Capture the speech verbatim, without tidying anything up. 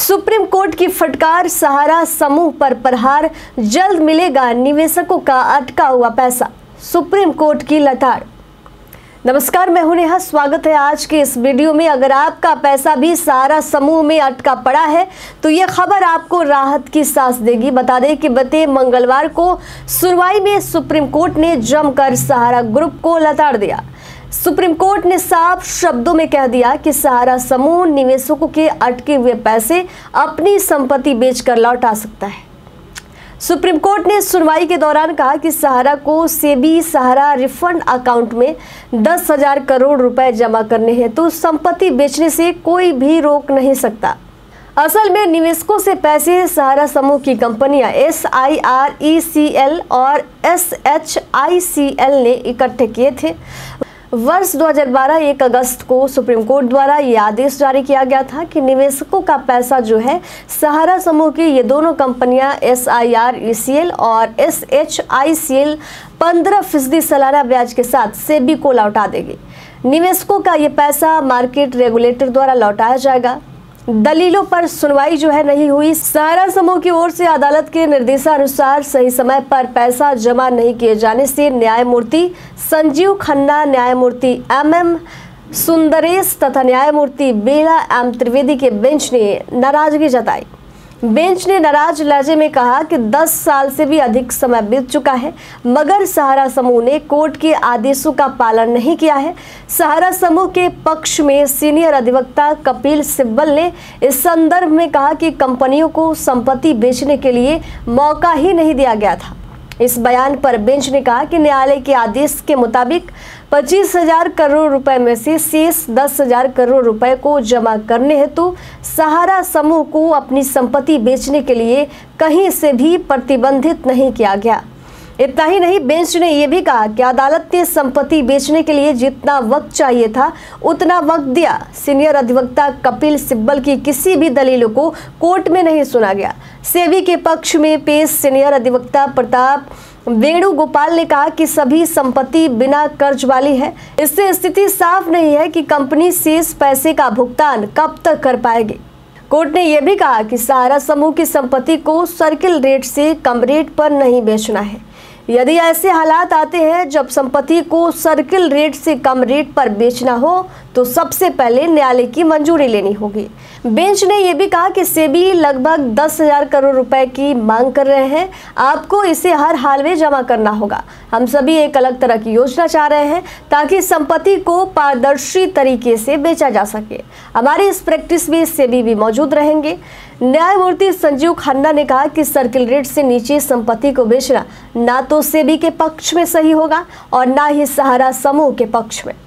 Supreme court की फटकार, सहारा समूह पर प्रहार, जल्द मिलेगा निवेशकों का अटका हुआ पैसा, सुप्रीम कोर्ट की लताड़। नमस्कार, मैं हूं नेहा, स्वागत है आज के इस वीडियो में। अगर आपका पैसा भी सहारा समूह में अटका पड़ा है तो ये खबर आपको राहत की सांस देगी। बता दें कि बीते मंगलवार को सुनवाई में सुप्रीम कोर्ट ने जमकर सहारा ग्रुप को लताड़ दिया। सुप्रीम कोर्ट ने साफ शब्दों में कह दिया कि सहारा समूह निवेशकों के अटके हुए पैसे अपनी संपत्ति बेचकर लौटा सकता है। सुप्रीम कोर्ट ने सुनवाई के दौरान कहा कि सहारा को सेबी सहारा रिफंड अकाउंट में दस हजार करोड़ रुपए जमा करने हैं तो संपत्ति बेचने से कोई भी रोक नहीं सकता। असल में निवेशकों से पैसे सहारा समूह की कंपनियां S I R E C L और S H I C L ने इकट्ठे किए थे। वर्ष दो हज़ार बारह एक अगस्त को सुप्रीम कोर्ट द्वारा ये आदेश जारी किया गया था कि निवेशकों का पैसा जो है सहारा समूह की ये दोनों कंपनियां S I R E C L और S H I C L पंद्रह फीसदी सालाना ब्याज के साथ सेबी को लौटा देगी। निवेशकों का ये पैसा मार्केट रेगुलेटर द्वारा लौटाया जाएगा। दलीलों पर सुनवाई जो है नहीं हुई। सहारा समूह की ओर से अदालत के निर्देशानुसार सही समय पर पैसा जमा नहीं किए जाने से न्यायमूर्ति संजीव खन्ना, न्यायमूर्ति एम एम सुंदरेश तथा न्यायमूर्ति बेला एम त्रिवेदी के बेंच ने नाराजगी जताई। बेंच ने नाराज लहजे में कहा कि दस साल से भी अधिक समय बीत चुका है मगर सहारा समूह ने कोर्ट के आदेशों का पालन नहीं किया है। सहारा समूह के पक्ष में सीनियर अधिवक्ता कपिल सिब्बल ने इस संदर्भ में कहा कि कंपनियों को संपत्ति बेचने के लिए मौका ही नहीं दिया गया था। इस बयान पर बेंच ने कहा कि न्यायालय के आदेश के मुताबिक पच्चीस हजार करोड़ रुपए में से शेष दस हजार करोड़ रुपए को जमा करने हेतु सहारा समूह को अपनी संपत्ति बेचने के लिए कहीं से भी प्रतिबंधित नहीं किया गया। इतना ही नहीं, बेंच ने यह भी कहा कि अदालत ने संपत्ति बेचने के लिए जितना वक्त चाहिए था उतना वक्त दिया। सीनियर अधिवक्ता कपिल सिब्बल की किसी भी दलीलों को कोर्ट में नहीं सुना गया। सेबी के पक्ष में पेश सीनियर अधिवक्ता प्रताप वेणुगोपाल ने कहा कि सभी संपत्ति बिना कर्ज वाली है। इससे स्थिति साफ नहीं है कि कंपनी शेष पैसे का भुगतान कब तक कर पाएगी। कोर्ट ने यह भी कहा कि सहारा समूह की संपत्ति को सर्किल रेट से कम रेट पर नहीं बेचना है। यदि ऐसे हालात आते हैं जब संपत्ति को सर्किल रेट से कम रेट पर बेचना हो तो सबसे पहले न्यायालय की मंजूरी लेनी होगी। बेंच ने यह भी कहा कि सेबी लगभग दस हजार करोड़ रुपए की मांग कर रहे हैं, आपको इसे हर हाल में जमा करना होगा। हम सभी एक अलग तरह की योजना चाह रहे हैं ताकि संपत्ति को पारदर्शी तरीके से बेचा जा सके। हमारी इस प्रैक्टिस में सेबी भी मौजूद रहेंगे। न्यायमूर्ति संजीव खन्ना ने कहा कि सर्किल रेट से नीचे संपत्ति को बेचना ना तो सेबी के पक्ष में सही होगा और ना ही सहारा समूह के पक्ष में।